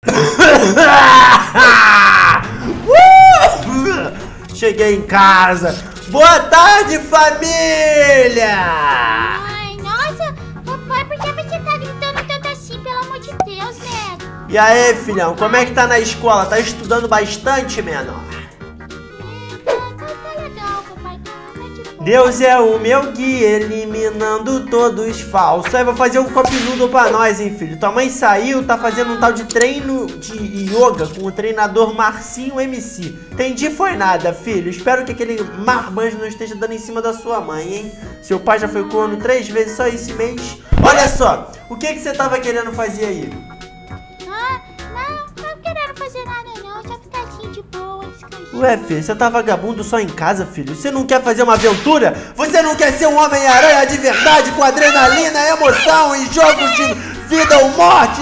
Cheguei em casa. Boa tarde, família! Ai, nossa, papai, por que você tá gritando tanto assim, pelo amor de Deus, né? E aí, filhão, como é que tá na escola? Tá estudando bastante, menor? Tá legal, papai. Tá de boa. Deus é o meu guia, eliminando todos falsos. Aí vou fazer um cup noodle pra nós, hein, filho. Tua mãe saiu, tá fazendo um tal de treino de yoga com o treinador Marcinho MC. Entendi, foi nada, filho. Espero que aquele marmanjo não esteja dando em cima da sua mãe, hein. Seu pai já foi corno 3 vezes só esse mês. Olha só, o que você tava querendo fazer aí? Não tô querendo fazer nada não, só ficar assim de boa, descansando. Ué, filho, você tá vagabundo só em casa, filho? Você não quer fazer uma aventura? Você não quer ser um Homem-Aranha de verdade com adrenalina, emoção e jogos de vida ou morte?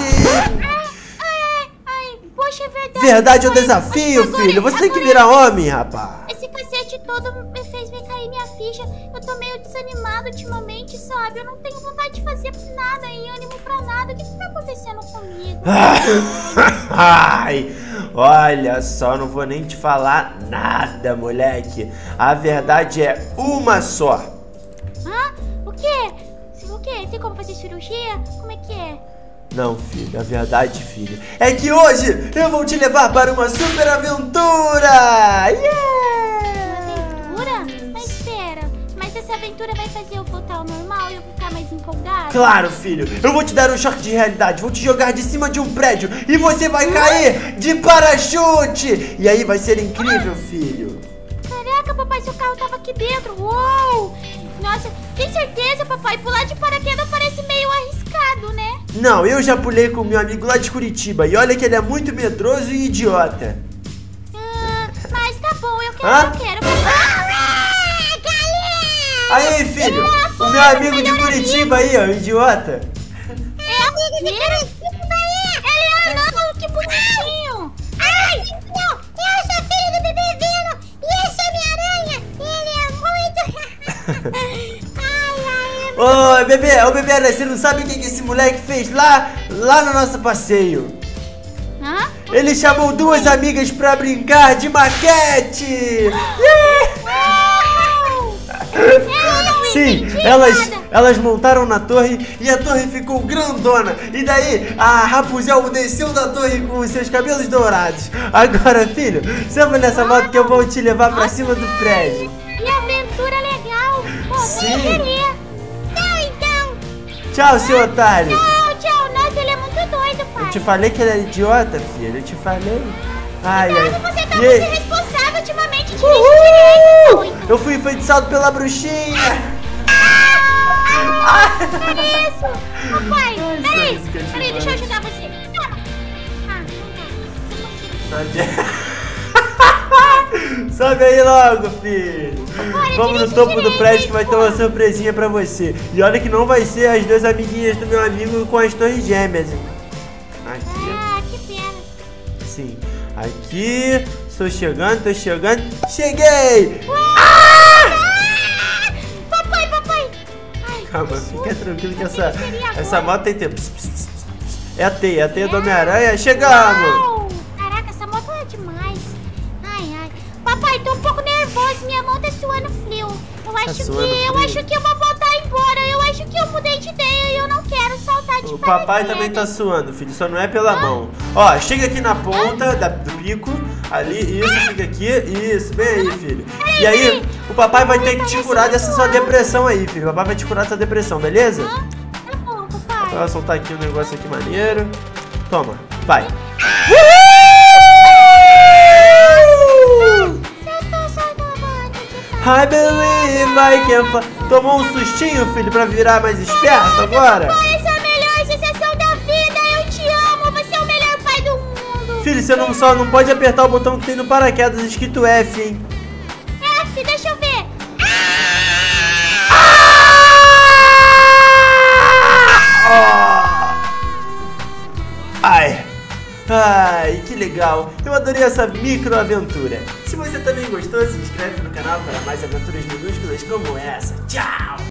Ai, poxa, é verdade. Verdade é o desafio, filho. Você tem que virar homem, rapaz. Esse cacete todo me fez me cair minha ficha. Eu tô meio desanimado ultimamente, sabe? Eu não tenho vontade de fazer nada e ânimo pra nada. O que tá acontecendo comigo? Ai, olha só, não vou nem te falar nada, moleque. A verdade é uma só. O quê? O quê? Tem como fazer cirurgia? Como é que é? Não, filho, a verdade, filho, é que hoje eu vou te levar para uma super aventura! Aventura? Mas espera, mas essa aventura vai fazer eu voltar ao normal e eu ficar mais empolgado? Claro, filho, eu vou te dar um choque de realidade, vou te jogar de cima de um prédio e você vai cair de parachute! E aí vai ser incrível, filho. Caraca, papai, seu carro tava aqui dentro. Uou! Nossa, tem certeza, papai? Pular de paraquedas parece meio arriscado, né? Não, eu já pulei com meu amigo lá de Curitiba e olha que ele é muito medroso e idiota. Mas tá bom, eu quero, Hã? eu quero. Aí, filho, o meu amigo de Curitiba aí, ó, idiota. Ele não, que bonitinho. Ai, não, eu sou filho do bebê Veno e esse é Homem-Aranha. Ele é muito... Ô, bebê, Aranha, você não sabe o que esse moleque fez lá no nosso passeio? Hã? Ele chamou 2 amigas pra brincar de maquete! Sim, elas montaram na torre e a torre ficou grandona. E daí a Rapunzel desceu da torre com os seus cabelos dourados. Agora, filho, samba nessa moto que eu vou te levar pra cima do prédio. Que aventura legal! Pô, Sim. nem queria. Não, então. Tchau, seu otário. Tchau. Nossa, ele é muito doido, pai. Eu te falei que ele era idiota, filho. Eu te falei. Ai, Nossa, ai. você tá E muito aí? irresponsável ultimamente. Dirige direito. Eu fui enfeitiçado pela bruxinha. Que isso? Papai, peraí, deixa eu ajudar você. Toma. Sobe aí logo, filho. Vamos no topo do prédio que vai ter uma surpresinha pra você. E olha que não vai ser as 2 amiguinhas do meu amigo com as torres gêmeas, hein? Aqui. Que pena. Sim. Aqui. Estou chegando. Cheguei! Papai. Calma, fica tranquilo que essa moto tem tempo. É a teia do Homem-Aranha. Chegamos! Uau! Caraca, essa moto é demais. Ai. Papai, tô um pouco nervoso. Minha mão tá suando frio. Eu acho que eu vou voltar embora. Eu acho que eu mudei de ideia e eu não quero soltar de O papai também tá suando, filho. Só não é pela mão. Ó, chega aqui na ponta do pico. Ali, isso, fica aqui. Isso, vem aí, filho. E aí, o papai vai ter que te curar dessa sua depressão aí, filho. O papai vai te curar dessa depressão, beleza? Tá bom, papai. Vai soltar aqui um negócio aqui maneiro. Toma, vai. I believe I can fly. Tomou um sustinho, filho, pra virar mais esperto agora? Essa é a melhor sensação da vida. Eu te amo. Você é o melhor pai do mundo. Filho, você só não pode apertar o botão que tem no paraquedas escrito F, hein? F, deixa eu ver. Ai, que legal! Eu adorei essa microaventura. Se você também gostou, se inscreve no canal para mais aventuras minúsculas como essa. Tchau!